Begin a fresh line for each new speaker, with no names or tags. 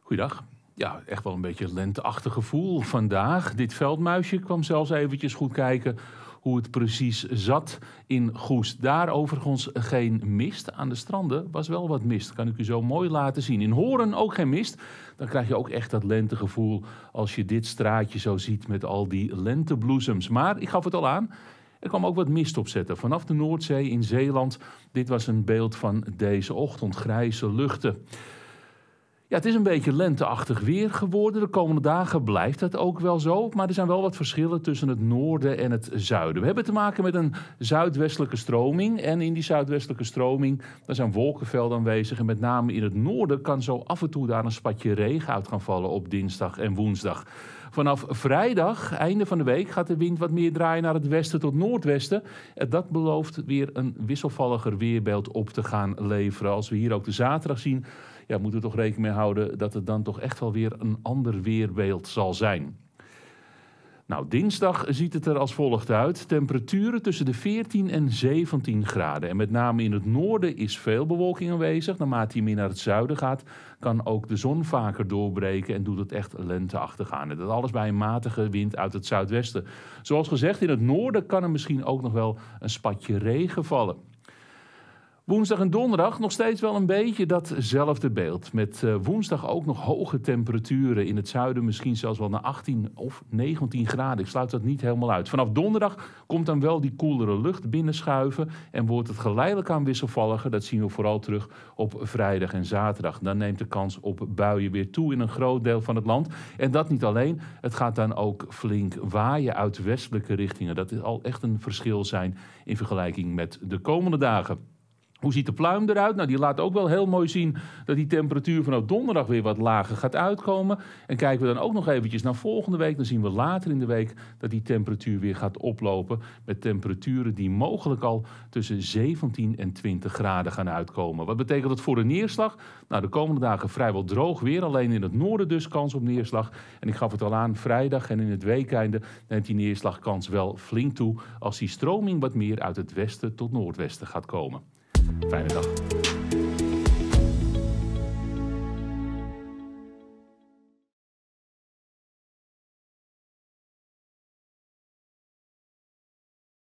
Goeiedag. Ja, echt wel een beetje een lenteachtig gevoel vandaag. Dit veldmuisje kwam zelfs eventjes goed kijken hoe het precies zat in Goes. Daar overigens geen mist. Aan de stranden was wel wat mist. Kan ik u zo mooi laten zien. In Hoorn ook geen mist. Dan krijg je ook echt dat lentegevoel als je dit straatje zo ziet met al die lentebloesems. Maar ik gaf het al aan. Er kwam ook wat mist opzetten vanaf de Noordzee in Zeeland. Dit was een beeld van deze ochtend. Grijze luchten. Ja, het is een beetje lenteachtig weer geworden. De komende dagen blijft het ook wel zo. Maar er zijn wel wat verschillen tussen het noorden en het zuiden. We hebben te maken met een zuidwestelijke stroming. En in die zuidwestelijke stroming daar zijn wolkenvelden aanwezig. En met name in het noorden kan zo af en toe daar een spatje regen uit gaan vallen op dinsdag en woensdag. Vanaf vrijdag, einde van de week, gaat de wind wat meer draaien naar het westen tot noordwesten. En dat belooft weer een wisselvalliger weerbeeld op te gaan leveren. Als we hier ook de zaterdag zien, ja, moeten we toch rekening mee houden dat het dan toch echt wel weer een ander weerbeeld zal zijn. Nou, dinsdag ziet het er als volgt uit. Temperaturen tussen de 14 en 17 graden. En met name in het noorden is veel bewolking aanwezig. Naarmate hij meer naar het zuiden gaat, kan ook de zon vaker doorbreken en doet het echt lenteachtig aan. En dat alles bij een matige wind uit het zuidwesten. Zoals gezegd, in het noorden kan er misschien ook nog wel een spatje regen vallen. Woensdag en donderdag nog steeds wel een beetje datzelfde beeld. Met woensdag ook nog hoge temperaturen. In het zuiden misschien zelfs wel naar 18 of 19 graden. Ik sluit dat niet helemaal uit. Vanaf donderdag komt dan wel die koelere lucht binnenschuiven. En wordt het geleidelijk aan wisselvalliger. Dat zien we vooral terug op vrijdag en zaterdag. Dan neemt de kans op buien weer toe in een groot deel van het land. En dat niet alleen. Het gaat dan ook flink waaien uit westelijke richtingen. Dat is al echt een verschil zijn in vergelijking met de komende dagen. Hoe ziet de pluim eruit? Nou, die laat ook wel heel mooi zien dat die temperatuur vanaf donderdag weer wat lager gaat uitkomen. En kijken we dan ook nog eventjes naar volgende week, dan zien we later in de week dat die temperatuur weer gaat oplopen. Met temperaturen die mogelijk al tussen 17 en 20 graden gaan uitkomen. Wat betekent dat voor de neerslag? Nou, de komende dagen vrijwel droog weer, alleen in het noorden dus kans op neerslag. En ik gaf het al aan, vrijdag en in het weekeinde neemt die neerslagkans wel flink toe als die stroming wat meer uit het westen tot noordwesten gaat komen. Fijne dag.